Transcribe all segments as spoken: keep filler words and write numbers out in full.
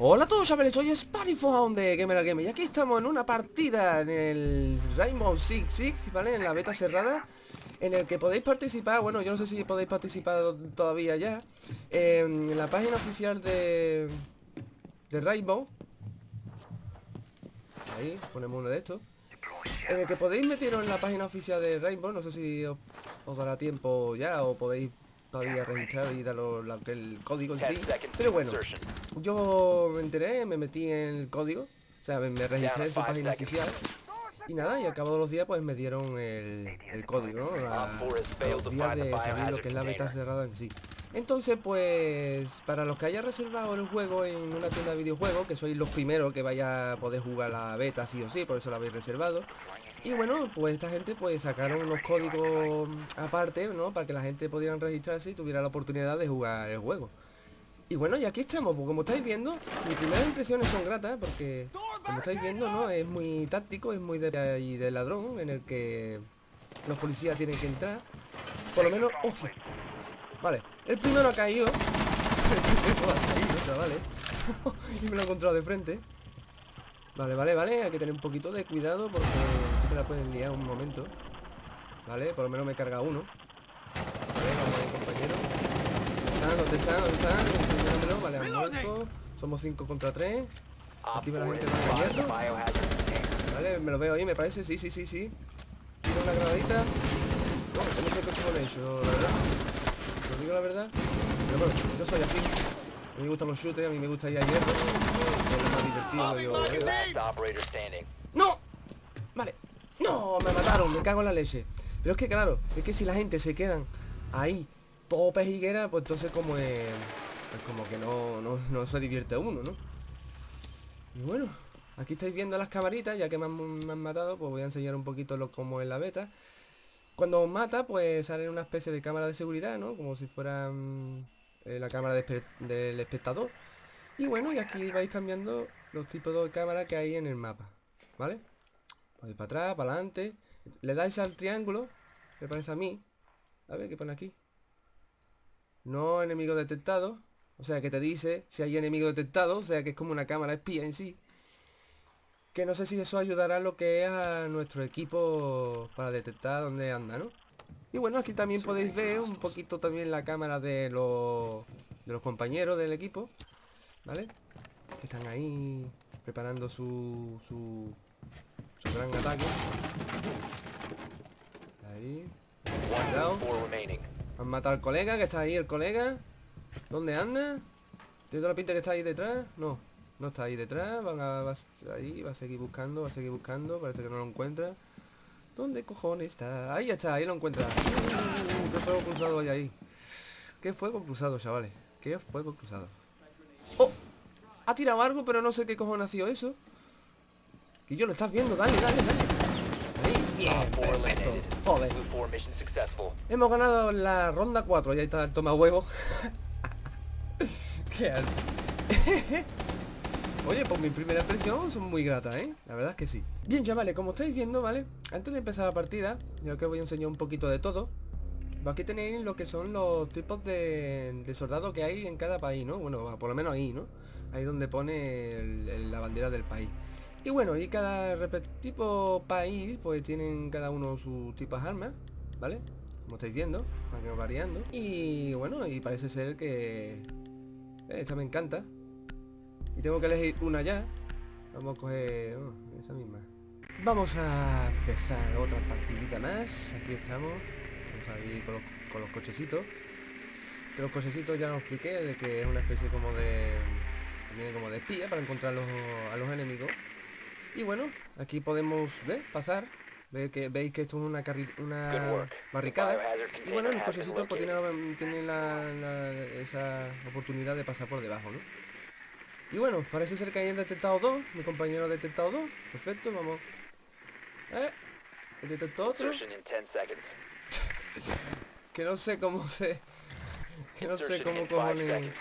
Hola a todos, chavales, soy Spanifound de Gamer Game y aquí estamos en una partida en el Rainbow Six Siege, ¿vale? En la beta cerrada, en el que podéis participar, bueno, yo no sé si podéis participar todavía ya, eh, en la página oficial de, de Rainbow. Ahí, ponemos uno de estos. En el que podéis meteros en la página oficial de Rainbow, no sé si os, os dará tiempo ya o podéis todavía registrar y daros la, el código en sí. Pero bueno, yo me enteré, me metí en el código, o sea, me, me registré en su página oficial. Y nada, y al cabo de los días pues me dieron el, el código, ¿no? A, a los días de salir lo que es la beta cerrada en sí. Entonces pues, para los que hayan reservado el juego en una tienda de videojuegos, que sois los primeros que vaya a poder jugar la beta sí o sí, por eso lo habéis reservado. Y bueno, pues esta gente pues sacaron unos códigos aparte, ¿no? Para que la gente pudiera registrarse y tuviera la oportunidad de jugar el juego. Y bueno, y aquí estamos, pues como estáis viendo, mis primeras impresiones son gratas, porque como estáis viendo, ¿no? Es muy táctico, es muy de, y de ladrón, en el que los policías tienen que entrar. Por lo menos, ¡hostia! Vale, el primero ha caído. El primero ha caído, chavales. Y me lo he encontrado de frente. Vale, vale, vale, hay que tener un poquito de cuidado porque aquí te la pueden liar un momento. Vale, por lo menos me carga uno. Vale, vamos ahí, compañero. ¿Dónde están? ¿Dónde están? Enseñándolo, vale, han muerto. Somos cinco contra tres. Aquí va la gente más de hierro. Vale, me lo veo ahí, me parece, sí, sí, sí, sí. Tiro una granadita. No, no sé qué con eso, la verdad. Te digo la verdad. Pero bueno, yo soy así. A mí me gustan los shooters, a mí me gusta ir a hierro. Es más divertido, digo, ¿eh? ¡No! Vale. ¡No! Me mataron, me cago en la leche. Pero es que claro, es que si la gente se quedan ahí todo pejiguera, pues entonces como es, pues como que no, no, no se divierte uno, ¿no? Y bueno, aquí estáis viendo las camaritas, ya que me han, me han matado, pues voy a enseñar un poquito lo como es la beta. Cuando os mata, pues sale una especie de cámara de seguridad, ¿no? Como si fuera mm, eh, la cámara de, del espectador. Y bueno, y aquí vais cambiando los tipos de cámara que hay en el mapa, ¿vale? Vais para atrás, para adelante. Le dais al triángulo, me parece a mí. A ver, ¿qué pone aquí? No enemigo detectado. O sea que te dice si hay enemigo detectado. O sea que es como una cámara espía en sí. Que no sé si eso ayudará a lo que es a nuestro equipo para detectar dónde anda, ¿no? Y bueno, aquí también podéis ver un poquito también la cámara de los, de los compañeros del equipo, ¿vale? Que están ahí preparando su, su, su gran ataque. Ahí. Cuidado. Han matado al colega, que está ahí el colega. ¿Dónde anda? ¿Tiene toda la pinta que está ahí detrás? No, no está ahí detrás. Van a, va ahí, va a seguir buscando, va a seguir buscando. Parece que no lo encuentra. ¿Dónde cojones está? Ahí ya está, ahí lo encuentra. Uh, ¿Qué fuego cruzado hay ahí? ¿Qué fuego cruzado, chavales? ¿Qué fuego cruzado? ¡Oh! Ha tirado algo, pero no sé qué cojones ha sido eso. Y yo lo estás viendo, dale, dale, dale. Ahí, bien, perfecto. Joder. Hemos ganado la ronda cuatro. Ya está el toma huevo. Qué alto. Oye, pues mi primera impresión son muy gratas, ¿eh? La verdad es que sí. Bien, chavales, como estáis viendo, ¿vale? Antes de empezar la partida, yo que voy a enseñar un poquito de todo. Aquí tenéis lo que son los tipos de, de soldados que hay en cada país, ¿no? Bueno, por lo menos ahí, ¿no? Ahí donde pone el, el, la bandera del país. Y bueno, y cada respectivo país, pues tienen cada uno sus tipos de armas, ¿vale? Como estáis viendo, van variando. Y bueno, y parece ser que... Esta me encanta. Y tengo que elegir una ya. Vamos a coger oh, esa misma. Vamos a empezar otra partidita más. Aquí estamos. Vamos a ir con los, con los cochecitos. Que los cochecitos ya os expliqué, de que es una especie como de... También como de espía para encontrar los, a los enemigos. Y bueno, aquí podemos ver, pasar. Ve que, veis que esto es una, una barricada. Y bueno, los cochecitos pues tienen, tienen la, la, esa oportunidad de pasar por debajo, ¿no? Y bueno, parece ser que hayan detectado dos. Mi compañero ha detectado dos. Perfecto, vamos. Eh, he detectado otro. Que no sé cómo se... Que no sé cómo cojones...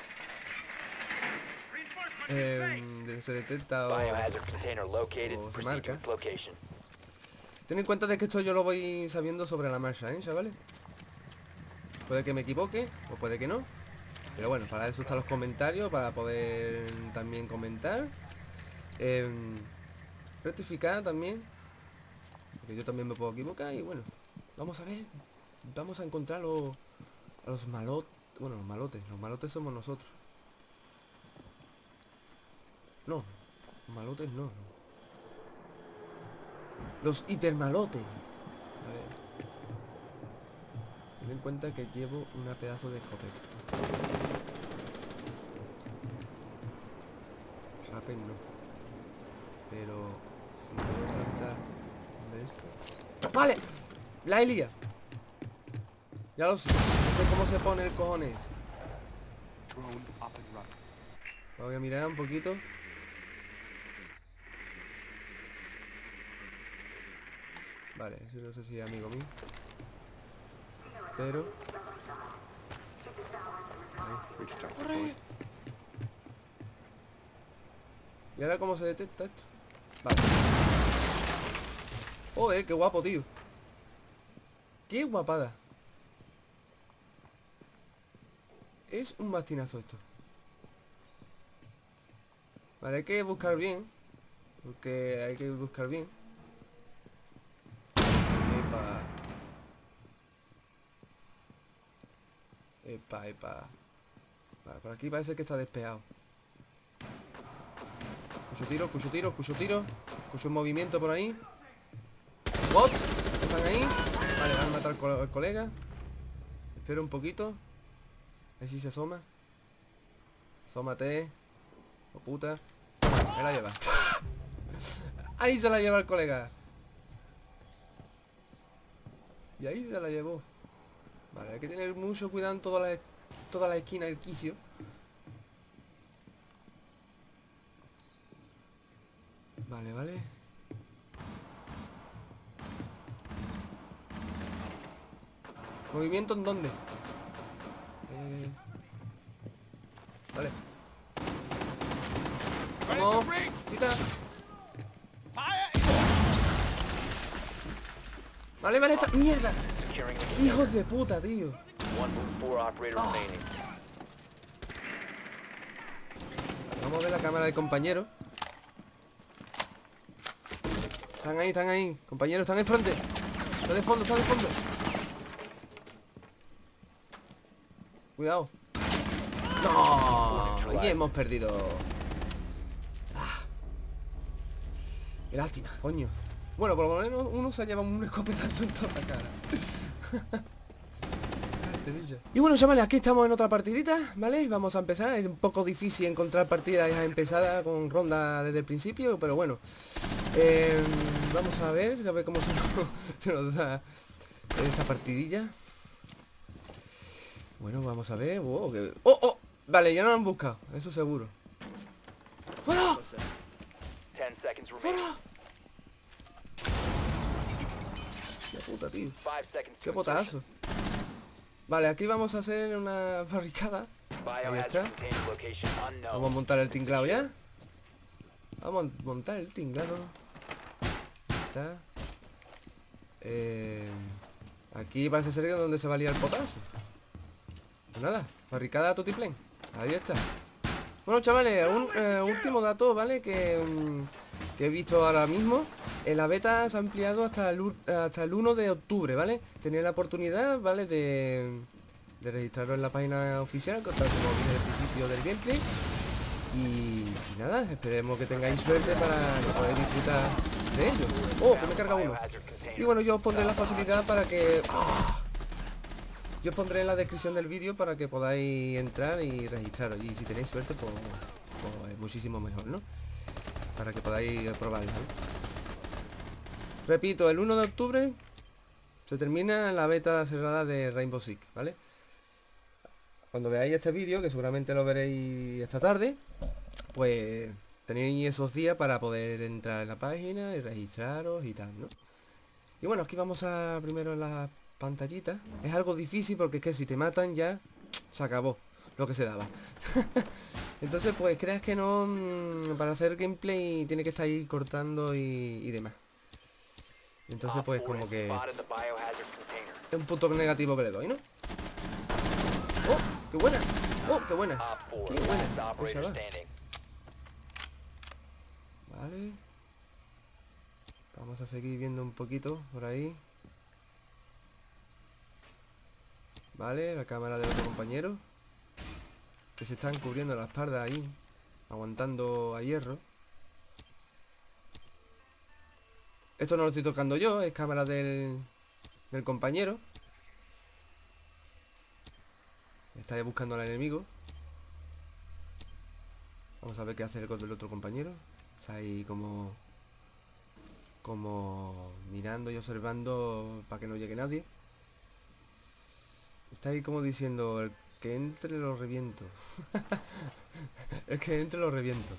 Eh, se detecta o, o se marca. Ten en cuenta de que esto yo lo voy sabiendo sobre la marcha, ¿eh, chavales? Puede que me equivoque o puede que no. Pero bueno, para eso están los comentarios, para poder también comentar. Eh, rectificar también, porque yo también me puedo equivocar. Y bueno, vamos a ver, vamos a encontrar los, a los malotes. Bueno, los malotes, los malotes somos nosotros. No, los malotes no. Los hipermalotes. A ver. Ten en cuenta que llevo una pedazo de escopeta. Rappel no. Pero si puedo plantar de esto. ¡Vale! La Elia. Ya lo sé. No sé cómo se pone el cojones. Voy a mirar un poquito. Vale, eso no sé si es amigo mío. Pero... Ahí. ¡Corre! ¿Y ahora cómo se detecta esto? Vale. Joder, qué guapo, tío. Qué guapada. Es un bastinazo esto. Vale, hay que buscar bien. Porque hay que buscar bien. Epa. Epa, epa. Vale, por aquí parece que está despejado. Escucho tiro, escucho tiro, escucho tiro. Escucho un movimiento por ahí. Bot, están ahí. Vale, van a matar al co colega. Espero un poquito. A ver si se asoma. Asómate. Oh puta. Me la lleva. Ahí se la lleva el colega. Y ahí se la llevó. Vale, hay que tener mucho cuidado en toda la, toda la esquina del quicio. Vale, vale. ¿Movimiento en dónde? Eh... Vale. Vamos, quita. Vale, vale, esta mierda. Hijos de puta, tío. Oh. Vamos a ver la cámara del compañero. Están ahí, están ahí. Compañeros, están en frente. Está de fondo, está de fondo. Cuidado. No. Y hemos perdido. Ah. Qué lástima, coño. Bueno, por lo menos uno se ha llevado un escopetazo en toda la cara. Y bueno, chavales, aquí estamos en otra partidita, ¿vale? Vamos a empezar. Es un poco difícil encontrar partidas ya empezadas con ronda desde el principio, pero bueno. Eh, vamos a ver, a ver cómo se nos, se nos da esta partidilla. Bueno, vamos a ver. Wow, que... ¡Oh, oh! Vale, ya no lo han buscado, eso seguro. ¡Fuera! ¡Fuera! ¡Qué puta, tío! ¡Qué potazo! Vale, aquí vamos a hacer una barricada. Ahí está. Vamos a montar el tinglado ya. Vamos a montar el tinglado. Ahí está. Eh, aquí parece ser que es donde se va a liar el potazo. Pues nada, barricada tutiplén. Ahí está. Bueno, chavales, un eh, último dato, ¿vale? Que, um, que he visto ahora mismo. En la beta se ha ampliado hasta el, hasta el uno de octubre, ¿vale? Tenéis la oportunidad, ¿vale? De, de registraros en la página oficial, tal como dije al principio del gameplay. Y, y nada, esperemos que tengáis suerte para que podáis disfrutar de ello. Oh, que me carga uno. Y bueno, yo os pondré la facilidad para que... ¡Oh! Yo os pondré en la descripción del vídeo para que podáis entrar y registraros. Y si tenéis suerte, pues, pues es muchísimo mejor, ¿no? Para que podáis probarlo, ¿no? Repito, el uno de octubre se termina la beta cerrada de Rainbow Six, ¿vale? Cuando veáis este vídeo, que seguramente lo veréis esta tarde, pues tenéis esos días para poder entrar en la página y registraros y tal, ¿no? Y bueno, aquí vamos a primero en la pantallita. Es algo difícil porque es que si te matan ya se acabó lo que se daba. Entonces, pues creas que no, para hacer gameplay tiene que estar ahí cortando y, y demás. Entonces pues como que es un punto negativo que le doy, ¿no? ¡Oh! ¡Qué buena! ¡Oh, qué buena! ¡Qué buena! Esa va. Vale. Vamos a seguir viendo un poquito por ahí. Vale, la cámara del otro compañero, que se están cubriendo la espalda ahí, aguantando a hierro. Esto no lo estoy tocando yo, es cámara del, del compañero. Está ahí buscando al enemigo. Vamos a ver qué hace el del otro compañero. Está ahí como Como mirando y observando para que no llegue nadie. Está ahí como diciendo: el que entre lo reviento. El que entre lo reviento.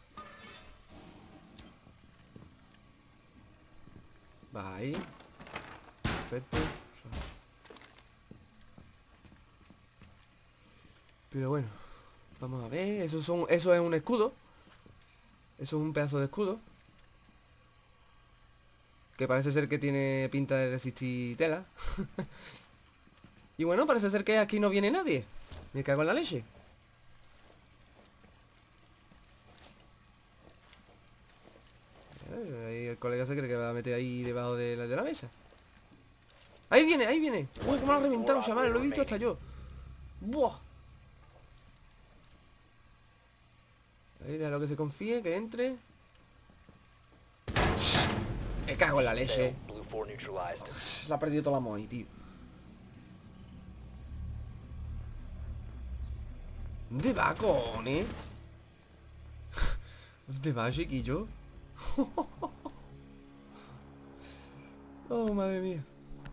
Va ahí. Perfecto. Pero bueno, vamos a ver. Eso, son, eso es un escudo. Eso es un pedazo de escudo, que parece ser que tiene pinta de resistir tela. Y bueno, parece ser que aquí no viene nadie. Me cago en la leche. Ahí el colega se cree que va a meter ahí debajo de la, de la mesa. ¡Ahí viene, ahí viene! ¡Uy, cómo lo ha reventado, chaval! Lo he visto hasta yo. ¡Buah! Ahí, déjalo que se confíe, que entre. Me cago en la leche. La ha perdido toda la Moi, tío. ¿Dónde va, cojones? ¿Dónde va, chiquillo? Oh, madre mía.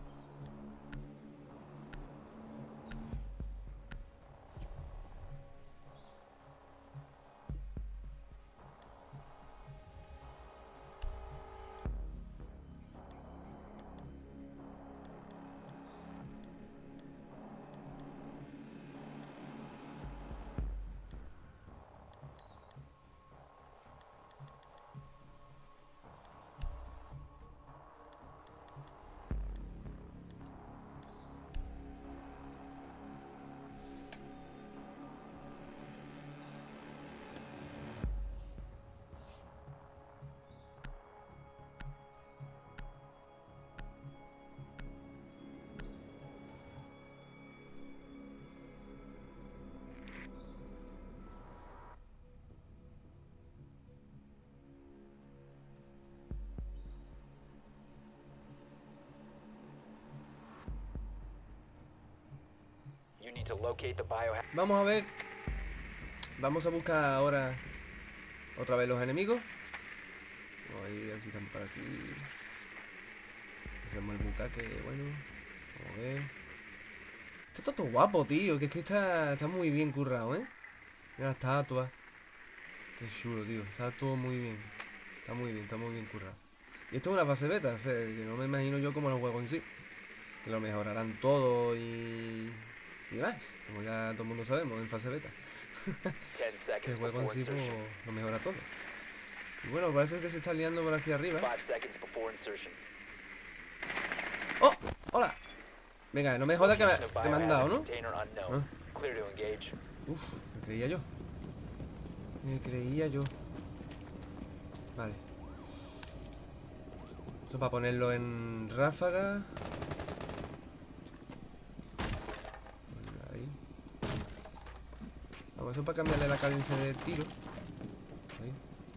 Vamos a ver. Vamos a buscar ahora otra vez los enemigos. Ahí, a ver si están por aquí. Hacemos el bucaque, bueno. Vamos a ver. Esto está todo guapo, tío. Que es que está, está muy bien currado, ¿eh? Mira la estatua. Qué chulo, tío. Está todo muy bien. Está muy bien, está muy bien currado. Y esto es una fase beta, que no me imagino yo como los juegos en sí. Que lo mejorarán todo y... y demás, como ya todo el mundo sabemos en fase beta. Que el juego en sí pues, lo mejora todo. Y bueno, parece que se está liando por aquí arriba. ¡Oh! ¡Hola! Venga, no me jodas que me, que me han dado, ¿no? ¿Ah? Uf, me creía yo. Me creía yo. Vale. Esto para ponerlo en ráfaga. Vamos, eso para cambiarle la cadencia de tiro. Ahí.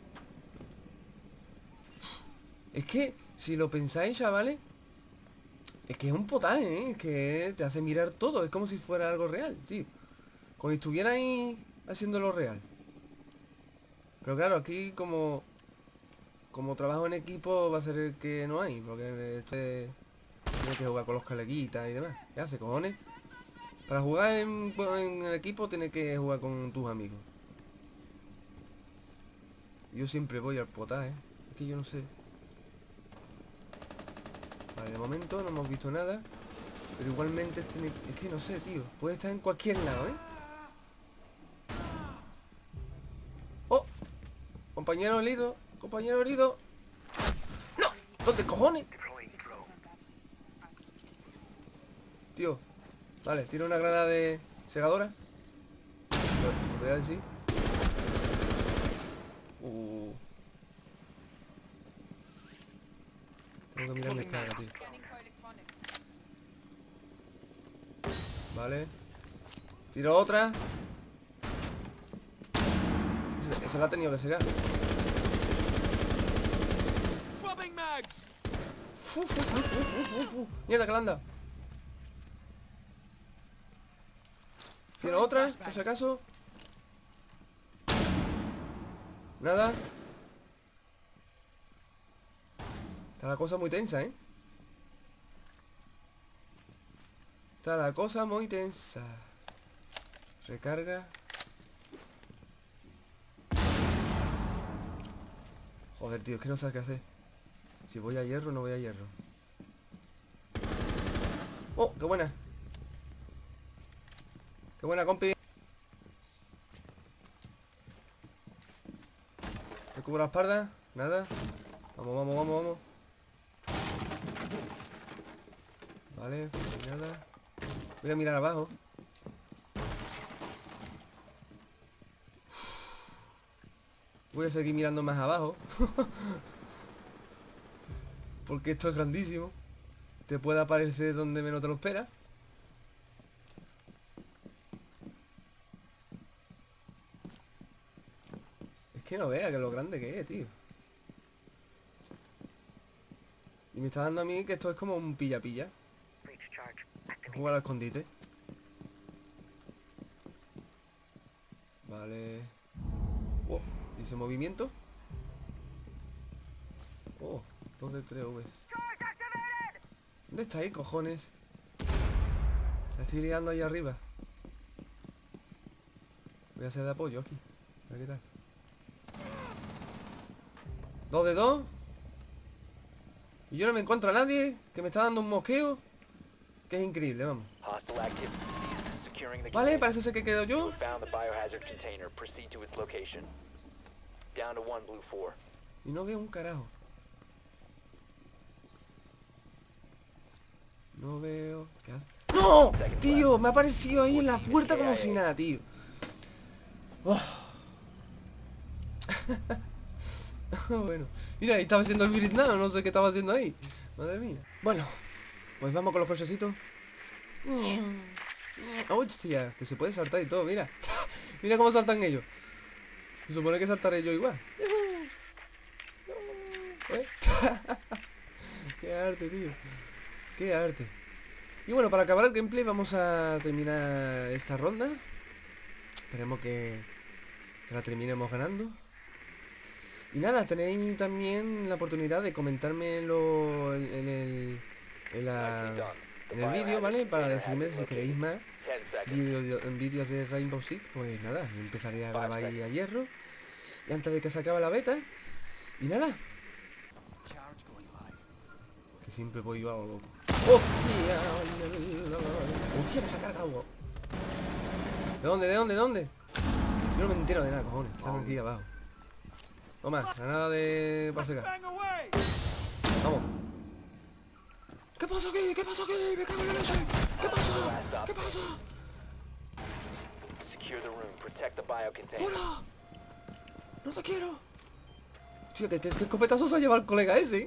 Es que, si lo pensáis, chavales, es que es un potaje, ¿eh? Es que te hace mirar todo. Es como si fuera algo real, tío. Como si estuviera ahí haciéndolo real. Pero claro, aquí como Como trabajo en equipo va a ser el que no hay. Porque este tiene que jugar con los coleguitas y demás. ¿Qué hace, cojones? Para jugar en, en el equipo tienes que jugar con tus amigos. Yo siempre voy al potaje, ¿eh? Es que yo no sé. Vale, de momento no hemos visto nada. Pero igualmente tiene... es que no sé, tío. Puede estar en cualquier lado, ¿eh? ¡Oh! Compañero herido. Compañero herido. ¡No! ¿Dónde cojones? Tío. Vale, tiro una granada de segadora. Voy a decir. Uh. Tengo que mirar mi espada, tío. Vale. Tiro otra. Esa, esa la ha tenido que sacar. Fu, fu, fu, fu, fu, fu, fu. Mierda, que la anda. Tiro otra, por si acaso. Nada. Está la cosa muy tensa, ¿eh? Está la cosa muy tensa. Recarga. Joder, tío, es que no sabes qué hacer. Si voy a hierro, no voy a hierro. ¡Oh, qué buena! ¡Qué buena, compi! Me cubro la espalda. Nada. Vamos, vamos, vamos, vamos. Vale, nada. Voy a mirar abajo. Voy a seguir mirando más abajo. Porque esto es grandísimo. Te puede aparecer donde menos te lo esperas. Es que no vea que lo grande que es, tío. Y me está dando a mí que esto es como un pilla-pilla. Jugar al escondite. Vale. Oh, dice movimiento. Oh, dos de tres Vs. ¿Dónde está ahí, cojones? La estoy liando ahí arriba. Voy a hacer de apoyo aquí. A ver qué tal. Dos de dos. Y yo no me encuentro a nadie. Que me está dando un mosqueo. Que es increíble, vamos. Vale, parece ser que quedo yo. Y no veo un carajo. No veo... ¿Qué hace? ¡No! Tío, me ha aparecido ahí en la puerta como si nada, tío. Oh. Bueno, mira, ahí estaba haciendo el Vietnam, no sé qué estaba haciendo ahí. Madre mía. Bueno, pues vamos con los cochecitos. Hostia, que se puede saltar y todo, mira. Mira cómo saltan ellos. Se supone que saltaré yo igual. ¿Eh? Qué arte, tío. Qué arte. Y bueno, para acabar el gameplay vamos a terminar esta ronda. Esperemos que, que la terminemos ganando. Y nada, tenéis también la oportunidad de comentarme en, lo, en, en el en, la, en el vídeo, ¿vale? Para decirme si queréis más vídeos en vídeos de Rainbow Six. Pues nada, empezaré a grabar ahí a hierro. Y antes de que se acabe la beta. Y nada. Que siempre voy yo a lo loco. ¡Hostia! ¡Hostia, que se ha cargado! ¿De dónde? ¿De dónde? ¿De dónde? Yo no me entero de nada, cojones. Estamos aquí abajo. Toma, granada de paseca. Vamos. ¿Qué pasa aquí? ¿Qué pasa aquí? Me cago en la leche. ¿Qué pasa? ¿Qué pasa? ¡Fuera! ¡No te quiero! Tío, ¿qué, qué, qué escopetazo se ha llevado el colega ese?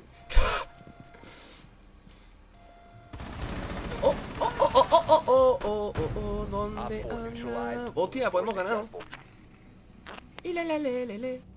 ¡Oh! ¡Oh! ¡Oh! ¡Oh! ¡Oh! ¡Oh! ¡Oh! ¡Oh! ¡Oh! ¡Oh! ¿Dónde anda? ¡Hostia! Pues hemos ganado. Y le le le le le.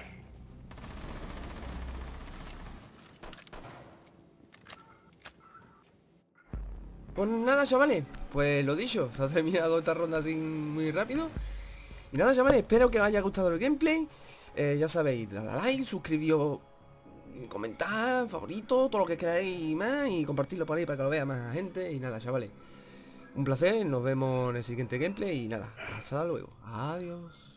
Pues nada, chavales, pues lo dicho, se ha terminado esta ronda así muy rápido. Y nada, chavales, espero que os haya gustado el gameplay. eh, Ya sabéis, dadle a like, suscribíos, comentad, favorito, todo lo que queráis y más. Y compartirlo por ahí para que lo vea más gente. Y nada, chavales, un placer, nos vemos en el siguiente gameplay. Y nada, hasta luego, adiós.